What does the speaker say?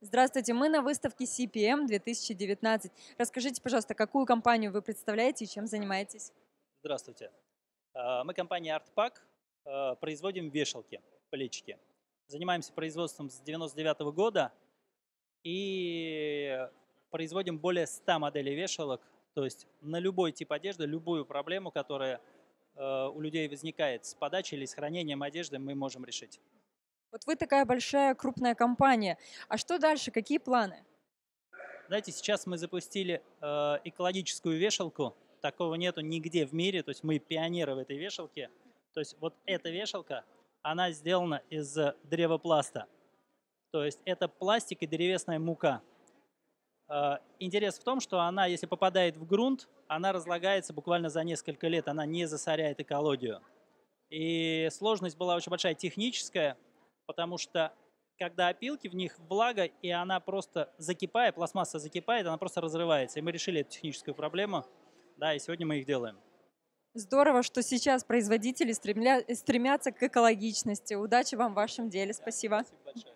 Здравствуйте, мы на выставке CPM 2019. Расскажите, пожалуйста, какую компанию вы представляете и чем занимаетесь? Здравствуйте. Мы компания ArtPack, производим вешалки, плечики. Занимаемся производством с 99 года и производим более 100 моделей вешалок. То есть на любой тип одежды, любую проблему, которая у людей возникает с подачей или с хранением одежды, мы можем решить. Вот вы такая большая, крупная компания. А что дальше? Какие планы? Знаете, сейчас мы запустили экологическую вешалку. Такого нету нигде в мире. То есть мы пионеры в этой вешалке. То есть вот эта вешалка, она сделана из древопласта. То есть это пластик и древесная мука. Интерес в том, что она, если попадает в грунт, она разлагается буквально за несколько лет, она не засоряет экологию. И сложность была очень большая техническая, потому что когда опилки, в них влага, и она просто закипает, пластмасса закипает, она просто разрывается. И мы решили эту техническую проблему, да, и сегодня мы их делаем. Здорово, что сейчас производители стремятся к экологичности. Удачи вам в вашем деле. Да, Спасибо. спасибо большое.